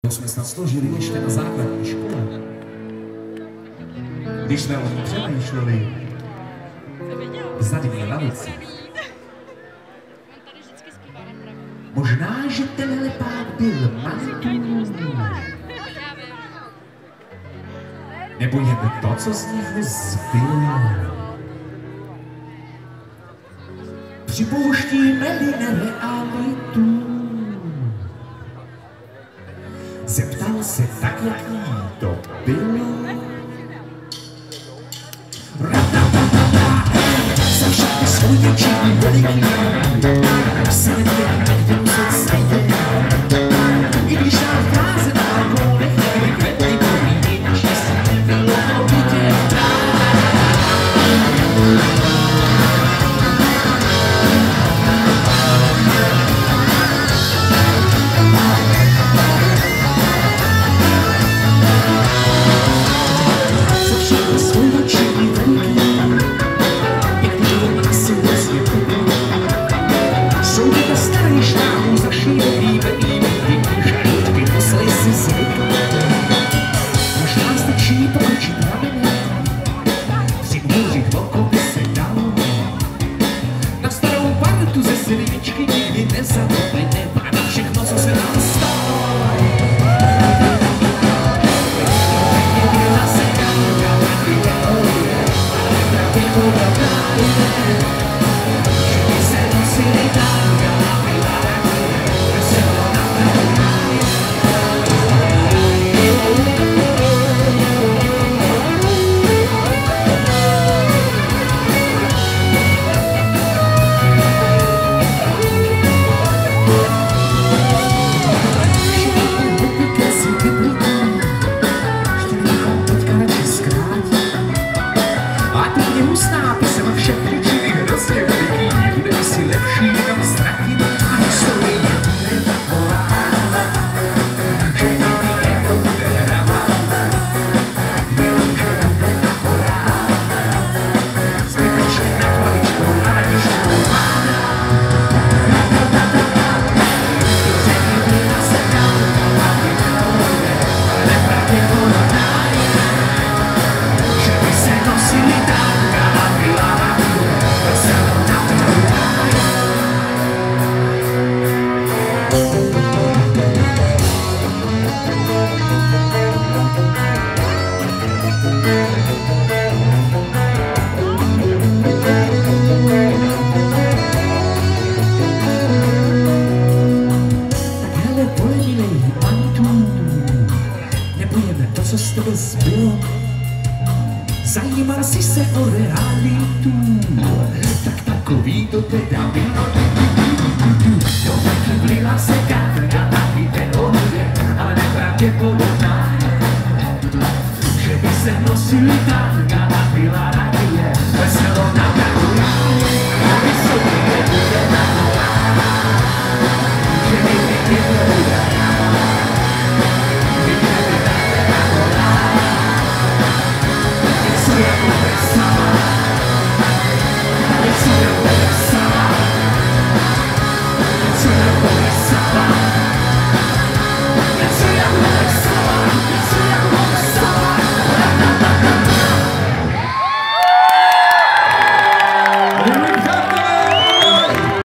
jsme snad složili ještě na základní škole. Když jsme o ní přemýšleli, vzadu na lavici. Možná, že ten lepák byl Manitou. Nebo jen to, co z něho zbylo. Připouštíme-li nerealitu. Zeptal se tak, jak jí to bylo. Za všechny svůj větší veliký se někde muset stejně. I když nám vkáze na balkón nechtěli květný povídí, že se nebylo vidět. Co z tebe zbylo? Zajímal jsi se o realitu, tak takový to teda bylo. Do taky vlila se kávka, taky teorie, ale nepravděpodobná, že by se nosili